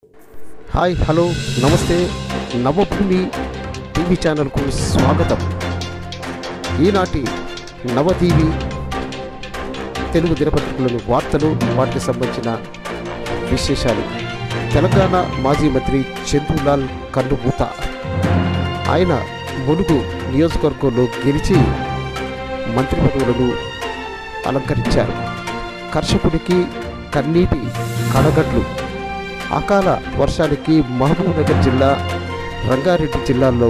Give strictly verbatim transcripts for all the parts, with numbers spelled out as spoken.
Hi hello నమస్తే Navabhoomi TV ఛానల్కు స్వాగతం. ఈనాటి నవ టీవీ తెలుగు దినపత్రికలను వార్తలు, వాటికి సంబంధించిన విశేషాలు. తెలంగాణ మాజీ మంత్రి చంద్రులాల్ కన్నుమూత. ఆయన ములుగు నియోజకవర్గంలో గెలిచి మంత్రి పదవులను అలంకరించారు. కర్షకుడికి కన్నీటి కడగట్లు. అకాల వర్షానికి మహబూబ్ నగర్ జిల్లా, రంగారెడ్డి జిల్లాల్లో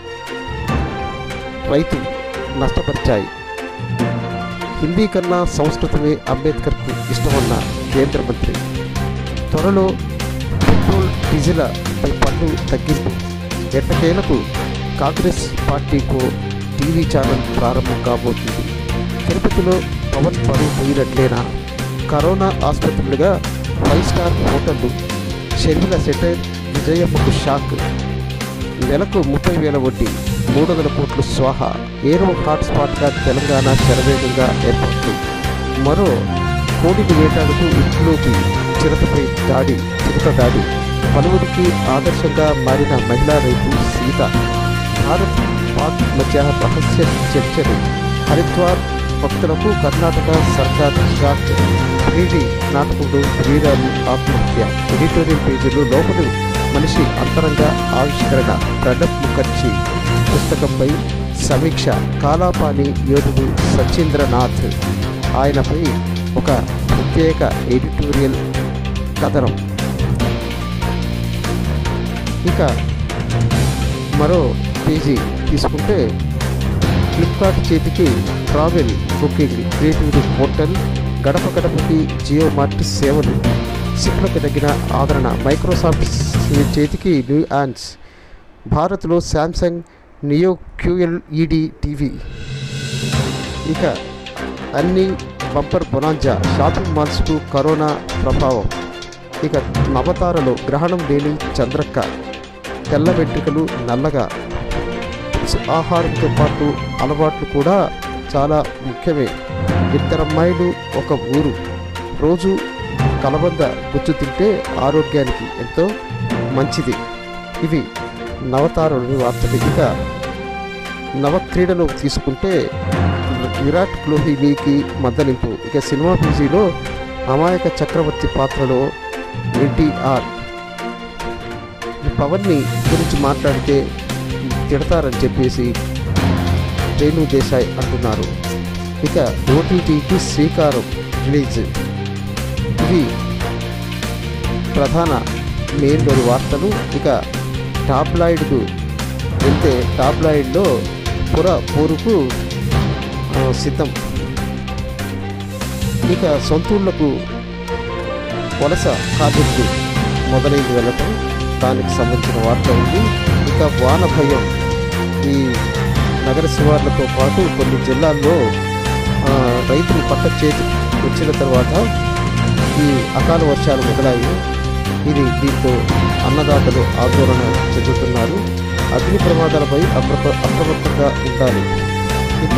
రైతు నష్టపరిచాయి. హిందీ కన్నా సంస్కృతమే అంబేద్కర్కు ఇష్టమన్న కేంద్ర మంత్రి. త్వరలో పెట్రోల్ డీజిల్పై పన్ను తగ్గింపు. ఎట్టకేలకు కాంగ్రెస్ పార్టీకు టీవీ ఛానల్ ప్రారంభం కాబోతుంది. తిరుపతిలో పవన్ పరువు పోయినట్లేనా? కరోనా ఆసుపత్రులుగా ఫైవ్ స్టార్ హోటళ్లు. షర్మిల సెటైర్, విజయమ్మకు షాక్. నెలకు ముప్పై వేల వడ్డీ, మూడు వందల కోట్లు స్వాహా. ఏరో హాట్స్పాట్గా తెలంగాణ శరవేగంగా ఏర్పడుతూ మరో కోడిని వేటాడుతూ ఇంట్లోకి చిరతపై దాడి చిరుత దాడి. పలువురికి ఆదర్శంగా మారిన మహిళా రైతు సీత. భారత్ పాక్ మధ్య రహస్య చర్చలు. హరిద్వార్ భక్తులకు కర్ణాటక సర్కార్ షాక్. ప్రీతి నాటకుడు వీరాలు ఆత్మహత్య. ఎడిటోరియల్ పేజీలో లోపలి మనిషి అంతరంగ ఆవిష్కరణ. ప్రణబ్ ముఖర్జీ పుస్తకంపై సమీక్ష. కాలాపాని యోధుడు సచీంద్రనాథ్, ఆయనపై ఒక ప్రత్యేక ఎడిటోరియల్ కథనం. ఇక మరో పేజీ తీసుకుంటే ఫ్లిప్కార్ట్ చేతికి ట్రావెల్ బుకింగ్ క్రియేటివిటీ పోర్టల్. గడప గడపకి జియో మార్ట్ సేవలు. సిప్లకు తగిన ఆదరణ. మైక్రోసాఫ్ట్ చేతికి న్యూ యాన్స్. భారత్లో శాంసంగ్ నియో క్యూఎల్ఈడి టీవీ. ఇక అన్ని బంపర్ బొనాంజా. షాపింగ్ మాల్స్కు కరోనా ప్రభావం. ఇక నవతారలో గ్రహణం లేని చంద్రక్క. తెల్ల వెంట్రుకలు నల్లగా. ఆహారంతో పాటు అలవాట్లు కూడా చాలా ముఖ్యమే. ఇద్దరమ్మాయిలు ఒక ఊరు. రోజు కలబంద గుజ్జు తింటే ఆరోగ్యానికి ఎంతో మంచిది. ఇవి నవతారలోని వార్తలు. ఇక నవక్రీడలు తీసుకుంటే విరాట్ కోహ్లీకి మద్దలింపు. ఇక సినిమా పీజీలో అమాయక చక్రవర్తి పాత్రలో ఎన్టీఆర్. పవన్ని గురించి మాట్లాడితే తిడతారని చెప్పేసి రేణు దేశాయ్ అంటున్నారు. ఇక ఓటీటీకి శ్రీకారం రిలీజ్. ఇవి ప్రధాన మెయిన్లోని వార్తలు. ఇక టాబ్లాయిడ్కు వెళ్తే టాబ్లాయిడ్లో పుర పోరుకు సిద్ధం. ఇక సొంతూళ్లకు వలస కార్మికులు మొదలైంది వెళ్ళటం, దానికి సంబంధించిన వార్త ఉంది. ఇక వాన భయం. ఈ నగర శివార్లతో పాటు కొన్ని జిల్లాల్లో రైతులు పంట చేతి వచ్చిన తర్వాత ఈ అకాల వర్షాలు మొదలయ్యాయి. ఇది దీంతో అన్నదాతలు ఆందోళన చెందుతున్నారు. అగ్ని ప్రమాదాలపై అప్రమ అప్రమత్తంగా ఉండాలి. ఇక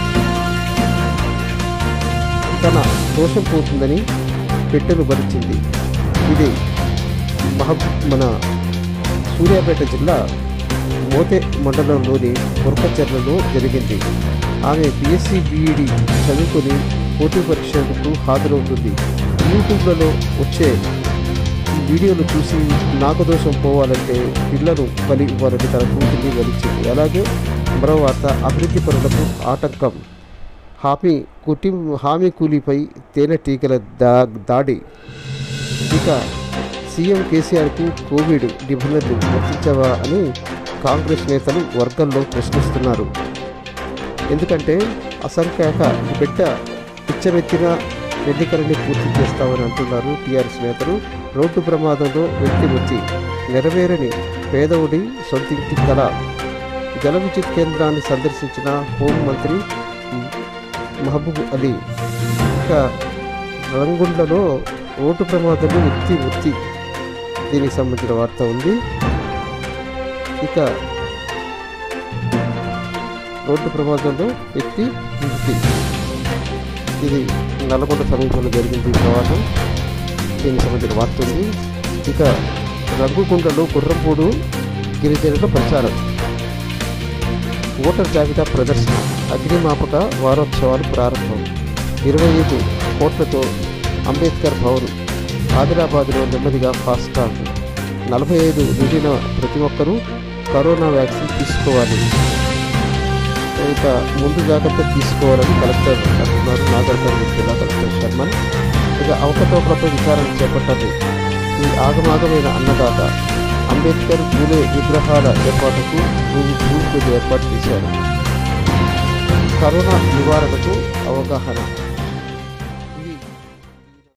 తన దోషం పోతుందని పెట్టెను భరించింది. ఇది మహబూ మన సూర్యాపేట జిల్లా మోతే మండలంలోని మురకచెర్లలో జరిగింది. ఆమె బీఎస్సీ బీఈడి చదువుకొని పోటీ పరీక్షలకు హాజరవుతుంది. యూట్యూబ్లలో వచ్చే వీడియోలు చూసి నాగదోషం పోవాలంటే పిల్లను బలి ఇవ్వాలని తన కూతుర్ని వలిచింది. అలాగే మరో వార్త. అభివృద్ధి పనులకు ఆటంకం. హామీ కుటి హామీ కూలీపై తేనెటీగల దా దాడి. ఇక సీఎం కేసీఆర్కు కోవిడ్ నిబంధనలు వర్తించవా అని కాంగ్రెస్ నేతలు వర్గంలో ప్రశ్నిస్తున్నారు. ఎందుకంటే అసంఖ్యాక బిడ్డ పిచ్చమెత్తిన ఎన్నికలని పూర్తి చేస్తామని అంటున్నారు టీఆర్ఎస్ నేతలు. రోడ్డు ప్రమాదంలో వ్యక్తి మృతి. నెరవేరని పేదవుడి సొంతింటి కళ. జల విద్యుత్ కేంద్రాన్ని సందర్శించిన హోంమంత్రి మహబూబ్ అలీ. ఇక రంగుండ్లలో రోడ్డు ప్రమాదంలో వ్యక్తి మృతి. దీనికి సంబంధించిన వార్త ఉంది. ఇక రోడ్డు ప్రమాదంలో వ్యక్తి మృతి. ఇది నల్గొండ సమీపంలో జరిగింది ఈ ప్రమాదం. దీనికి సంబంధించిన వార్త ఉంది. ఇక రంగుకుంటలో గుర్రంపూడు గిరిజనుల ప్రచారం, ఓటర్ జాబితా ప్రదర్శన, అగ్నిమాపక వారోత్సవాలు ప్రారంభం. ఇరవై ఐదు కోట్లతో అంబేద్కర్ భవన్ ఆదిలాబాద్లో నెమ్మదిగా ఫాస్టాగ్. నలభై ఐదు నిండిన ప్రతి ఒక్కరూ కరోనా వ్యాక్సిన్ తీసుకోవాలి. ఇక ముందు జాగ్రత్త తీసుకోవాలని కలెక్టర్ అంటున్నారు, నాగర్కర్నూలు జిల్లా కలెక్టర్ శర్మన్. ఇక అవకతవకలపై విచారణ చేపట్టాలి. ఈ ఆగమాగమైన అన్నదాత అంబేద్కర్ పూలే విగ్రహాల ఏర్పాటుకు భూమి పూజ ఏర్పాటు చేశారు. కరోనా నివారణకు అవగాహన.